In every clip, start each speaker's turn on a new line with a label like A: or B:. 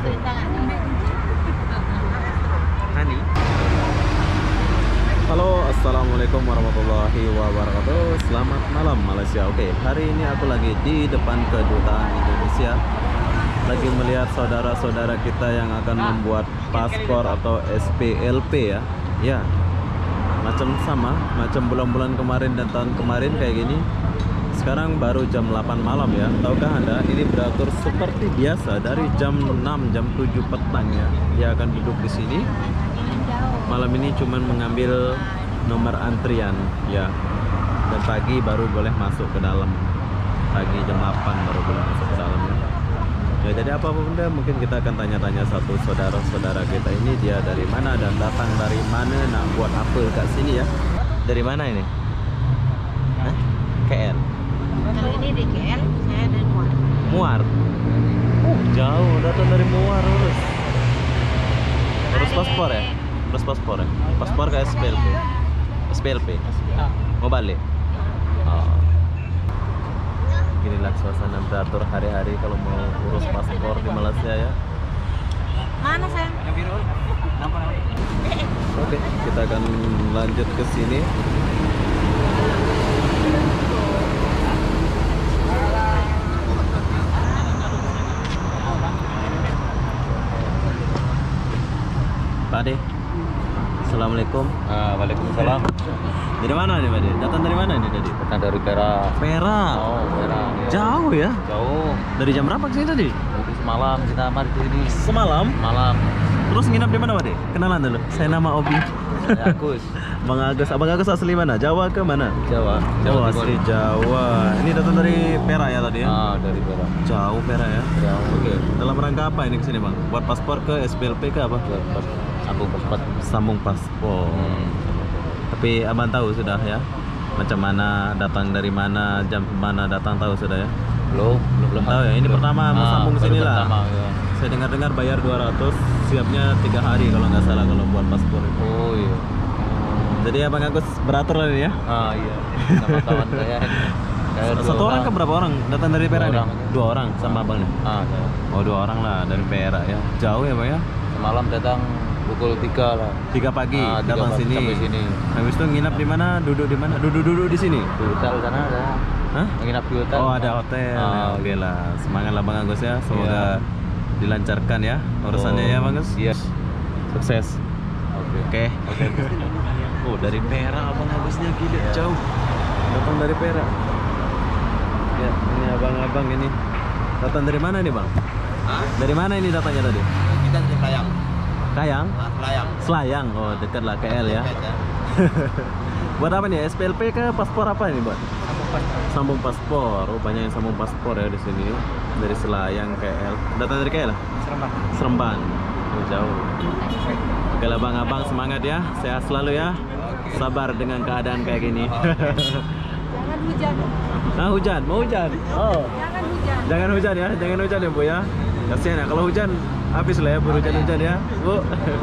A: Hani. Halo, assalamualaikum warahmatullahi wabarakatuh. Selamat malam Malaysia. Oke, hari ini aku lagi di depan kedutaan Indonesia, lagi melihat saudara-saudara kita yang akan membuat paspor atau SPLP ya. Ya, macam bulan-bulan kemarin dan tahun kemarin kayak gini. Sekarang baru jam 8 malam ya. Tahukah Anda, ini beratur seperti biasa dari jam 6, jam 7 petang ya. Dia akan duduk di sini. Malam ini cuman mengambil nomor antrian ya. Dan pagi baru boleh masuk ke dalam. Pagi jam 8 baru boleh masuk ke dalam ya. Ya, jadi apa bunda, mungkin kita akan tanya-tanya satu saudara-saudara kita ini, dia dari mana dan datang dari mana, nak buat apa kat sini ya. Dari mana ini? Hah? KL?
B: Kalau ini di KL, saya dari Muar.
A: Muar? Jauh, datang dari Muar urus. Urus paspor ya? Urus paspor ya? Paspor ke SPLP? SPLP? Mau balik? Oh. Inilah suasana beratur hari-hari kalau mau urus paspor di Malaysia ya.
B: Mana sayang?
A: Oke, kita akan lanjut ke sini. Pak Ade, assalamualaikum.
C: Waalaikumsalam.
A: Dari mana nih Pak Ade? Datang dari mana nih tadi?
C: Datang dari Perak.
A: Perak.
C: Oh, Perak.
A: Jauh ya?
C: Jauh.
A: Dari jam berapa ke sini tadi?
C: Jadi semalam kita mari di sini.
A: Semalam?
C: Malam.
A: Terus nginap di mana Pak Ade? Kenalan dulu. Saya nama Obi.
C: Saya Agus.
A: Bang Agus. Abang Agus asli mana? Jawa ke mana?
C: Jawa.
A: Oh, asli Jawa. Ini datang dari Perak ya tadi ya?
C: Dari Perak.
A: Jauh Perak ya?
C: Jauh.
A: Oke. Dalam rangka apa ini kesini Bang? Buat paspor ke SPLP ke apa?
C: Sambung paspor.
A: Sambung paspor. Tapi abang tahu sudah ya? Macam mana, datang dari mana, jam mana datang, tahu sudah ya?
C: Belum
A: Tahu ya? Ini pertama mau sambung sini lah.
C: Ya.
A: Saya dengar-dengar bayar 200, siapnya 3 hari kalau nggak salah kalau buat paspor itu.
C: Oh iya.
A: Jadi Abang Agus beratur lah ini ya?
C: Iya. Sama kawan saya.
A: Satu orang ke berapa orang datang dari Perak nih?
C: Orang.
A: 2 orang sama abangnya?
C: Saya.
A: Oh 2 orang lah dari Perak ya. Jauh ya Bang ya?
C: Semalam datang pukul 3 lah.
A: 3 pagi
C: 3
A: datang
C: pagi
A: sini.
C: sampai sini.
A: Habis itu nginap di mana? Duduk di mana? Duduk di sini.
C: Di hotel sana ada.
A: Hah?
C: Nginap di hotel.
A: Oh ada hotel. Ya, oke lah. Semangat lah Bang Agus ya. Semoga dilancarkan ya urusannya ya Bang Agus.
C: Iya.
A: Sukses. Oke. Oh dari Perak Abang Agusnya gila jauh. Datang dari Perak. Ya ini abang-abang ini. Datang dari mana nih Bang? Dari mana ini datangnya tadi?
C: Kita dari Selayang.
A: Kayang?
C: Selayang.
A: Selayang. Oh dekat lah KL ya. Buat apa nih? SPLP ke paspor apa ini buat? Sambung paspor. Oh banyak yang sambung paspor ya di sini. Dari Selayang KL. Datang dari KL? Seremban. Oh, jauh. Oke lah abang-abang, semangat ya. Sehat selalu ya. Sabar dengan keadaan kayak gini.
B: Jangan hujan.
A: Nah hujan, mau hujan? Oh.
B: Jangan hujan.
A: Jangan hujan ya, jangan hujan ya Bu ya. Kasihan ya, kalau hujan habis lah ya berhujan-hujan ya Bu.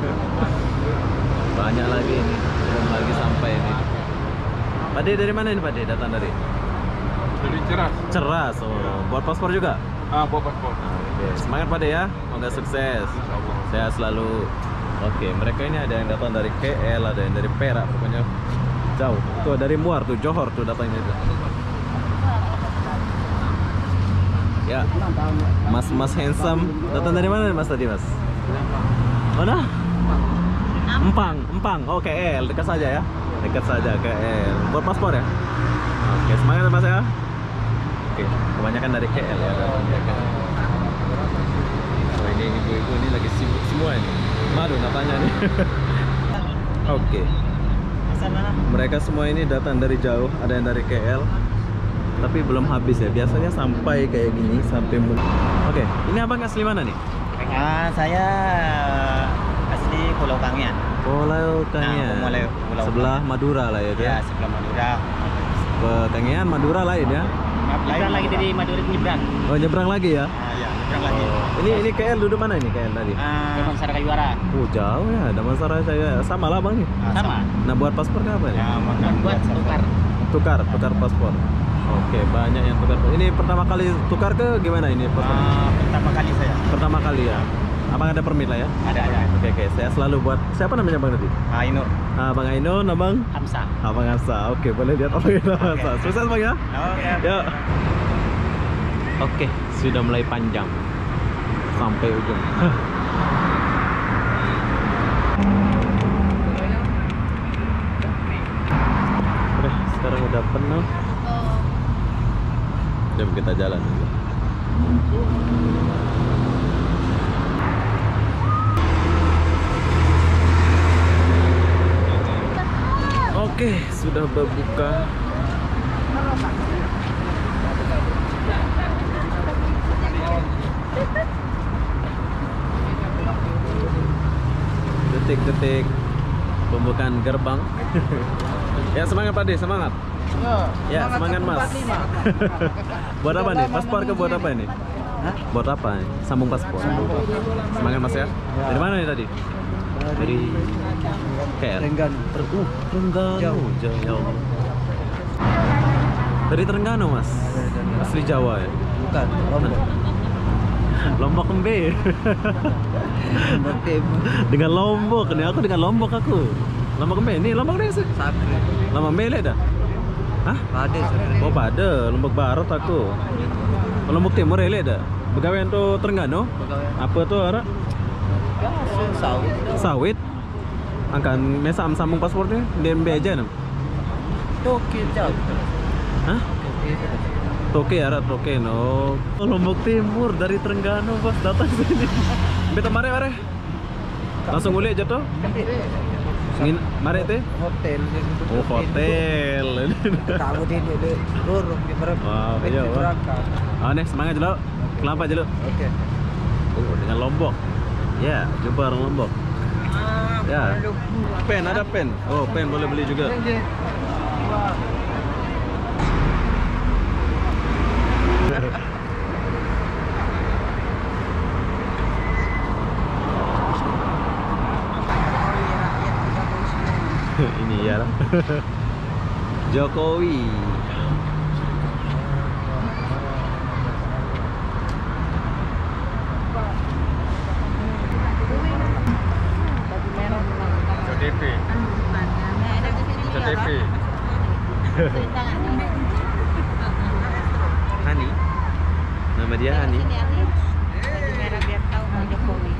A: Banyak lagi ini, belum lagi sampai ini. Pak De dari mana ini Pak De? Datang dari?
D: Dari Ceras.
A: Ceras, oh. Buat paspor juga?
D: Bawa paspor.
A: Oke. Semangat Pak De ya, semoga sukses. Sehat selalu. Oke, mereka ini ada yang datang dari KL, ada yang dari Perak, pokoknya jauh. Tuh dari Muar tuh, Johor tuh datangnya itu. Ya, Mas handsome. Datang dari mana Mas tadi Mas? Mana? Empang. Oh KL, dekat saja ya. Dekat saja KL. Buat paspor ya? Oke, semangat ya Mas ya. Oke, kebanyakan dari KL ya. Oh ini ibu-ibu ini lagi sibuk semua ini. Malu natanya nih. Oke. Mereka semua ini datang dari jauh, ada yang dari KL. Tapi belum habis ya. Biasanya sampai kayak gini sampai Oke, ini abang asli mana nih?
E: Saya asli Pulau Kangean.
A: Pulau Kangean.
E: Pulau
A: Sebelah Madura lah ya,
E: Ya, sebelah Madura.
A: Kangean, Madura lain ya.
E: Nyebrang lagi dari Madura nyebrang.
A: Oh, nyebrang lagi ya?
E: Ya, nyebrang lagi.
A: Ini KL duduk mana ini KL tadi?
E: Damansara Kayuara.
A: Oh, jauh ya. Damansara saya sama lah Bang nih.
E: Sama.
A: Nah, buat paspor ke apa nih?
E: Ya, buat tukar.
A: Tukar paspor. Oke, banyak yang tukar. Ini pertama kali tukar ke gimana ini paspor?
E: Pertama kali saya.
A: Pertama kali ya. Abang ada permit lah ya?
E: Ada.
A: Oke, saya selalu buat. Siapa namanya Bang tadi?
E: Ainur.
A: Bang Ainun, Abang?
E: Hamsa.
A: Abang Hamsa. Oke, boleh lihat Abang Hamsa. Sukses Bang ya?
E: Oke.
A: Yuk. Oke, sudah mulai panjang sampai ujung. Oke, sekarang udah penuh. Jom kita jalan dulu. Oke, sudah berbuka. Detik-detik pembukaan gerbang. Ya semangat Pak De, semangat. Ya semangat Mas. Buat apa nih? Paspor ke buat apa ini? Buat apa? Sambung paspor. Semangat Mas ya. Dari mana nih tadi? Dari
C: Terengganu.
A: Terengganu. Jauh. Dari Terengganu Mas. Asli Jawa ya.
C: Bukan, Lombok.
A: Lombok Embe.
C: Lombok Timur.
A: Dengan Lombok nih, aku dengan Lombok aku. Lombok Embe ini Lombok deh sih.
C: Sakri.
A: Lombok Embe dah. Hah?
C: Pade Sakri.
A: Oh pada Lombok Barat aku. Lombok Timur ele dah. Begawean tuh Terengganu. Apa tuh ara?
C: Sawit.
A: Sawit. Angkan mesa sambung paspornya di MB aja nam.
C: Toki jauh.
A: Hah? Toke ya, Toke no. Lombok Timur dari Terengganu bos datang sini. Beta mare. Langsung uli aja tuh. Ngin mare teh.
C: Hotel.
A: Oh hotel.
C: Kamu di lurus di berapa?
A: Wow, iya. Oh nih semangat dulu. Kelapa dulu.
C: Oke.
A: Oh dengan Lombok. Ya, jumpa orang Lombok. Ya. Pen ada pen. Oh pen boleh beli juga. Ini ya lah. Jokowi.
D: CTP. CTP.
A: Hani. Nama dia Hani.
B: Merah biar tahu mau Jokowi.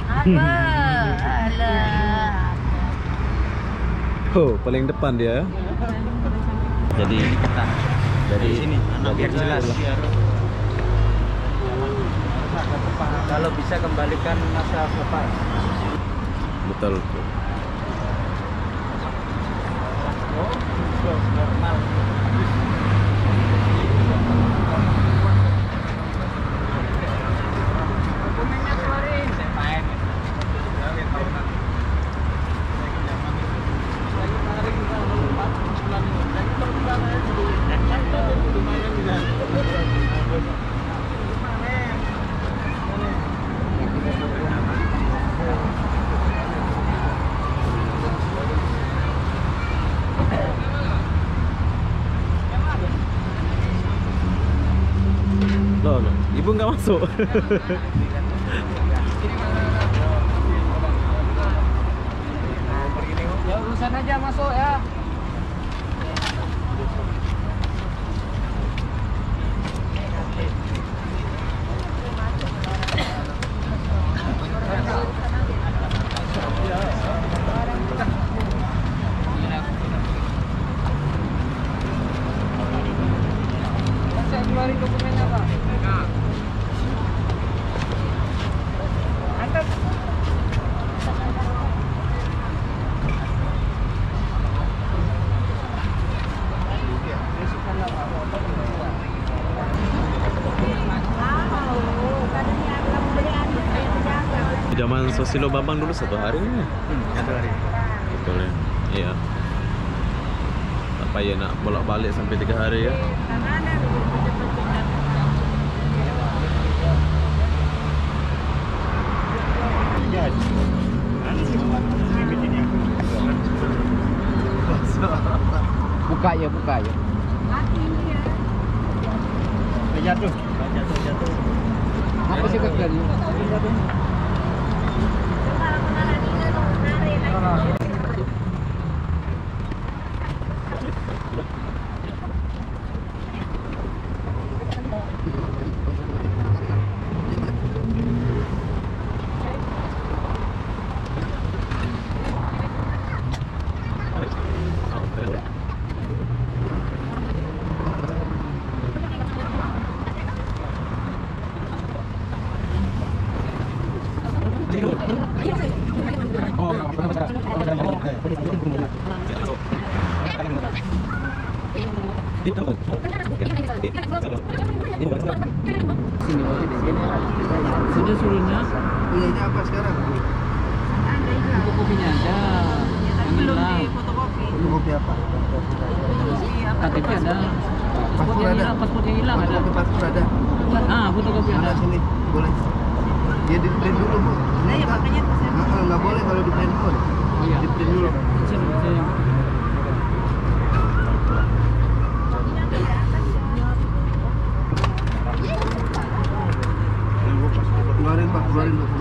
A: Oh, paling depan dia. Jadi
C: sini, biar jelas. Kalau bisa kembalikan masa lepas.
A: Betul.
C: Normal.
A: Loh, ibu nggak masuk.
C: Ya urusan aja masuk ya. Saya keluarin dokumennya Pak. Angkat.
A: Zaman Susilo Bambang dulu 1 hari nih.
C: 1 hari.
A: Betul ya. Iya. Tak payah nak bolak-balik sampai 3 hari ya.
C: Buka ya. Jatuh. Apa sih kekali? Sudah suruhnya.
F: Iya, ini apa sekarang?
C: Buku kopinya ada. Yang
B: Belum
C: hilang.
B: di fotokopi.
F: Fotokopi apa?
C: KTP ada.
F: Paspor ada?
C: Paspor yang hilang ada.
F: Fotokopi paspor ada?
C: Ah, fotokopi
F: Ada
C: ada.
F: sini, boleh. Ya di print dulu, Bu.
B: Nah, ya makanya tuh saya
F: Nggak boleh kalau di print dulu.
C: Iya.
F: Di print dulu. Keluarin Pak, keluarin Pak.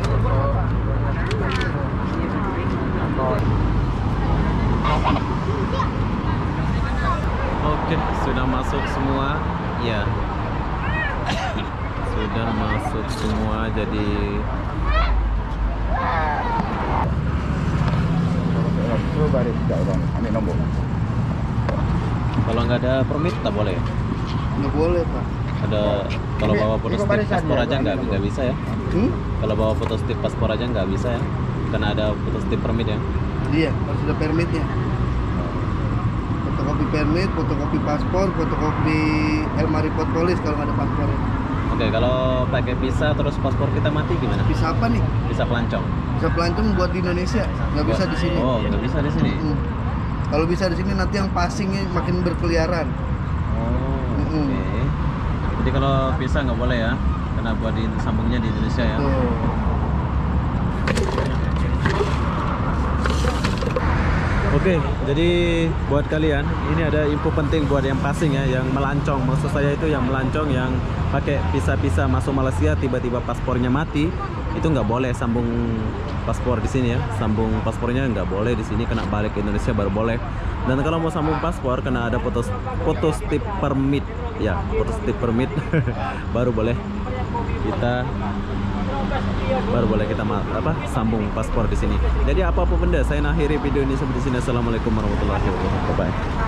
A: Oke, sudah masuk semua. Ya. Sudah masuk semua, jadi kalau nggak ada permit tak boleh.
F: Nggak boleh Pak.
A: Ada kalau bawa foto stip paspor aja nggak bisa ya. Kalau bawa foto stip paspor aja nggak bisa ya, karena ada foto stip permit ya.
F: Iya, harus ada permitnya. Fotokopi permit, fotokopi paspor, fotokopi Elmari Pot Polis kalau nggak ada paspor.
A: Oke, kalau pakai visa terus paspor kita mati gimana?
F: Bisa apa nih?
A: Bisa pelancong.
F: Bisa pelancong buat di Indonesia, nggak bisa di sini.
A: Oh, nggak bisa di sini.
F: Kalau bisa di sini nanti yang passingnya makin berkeliaran.
A: Oh, oke. Jadi kalau visa nggak boleh ya, karena buat di sambungnya di Indonesia ya.
F: Tuh.
A: Oke, jadi buat kalian ini ada info penting buat yang passing ya, yang melancong. Maksud saya itu yang melancong, yang pakai visa masuk Malaysia tiba-tiba paspornya mati, itu nggak boleh sambung paspor di sini ya. Sambung paspornya nggak boleh di sini, kena balik ke Indonesia baru boleh. Dan kalau mau sambung paspor kena ada foto stip permit ya, foto stip permit baru boleh kita sambung paspor di sini. Jadi apapun benda, saya akhiri video ini sampai di sini. Assalamualaikum warahmatullahi wabarakatuh. Bye.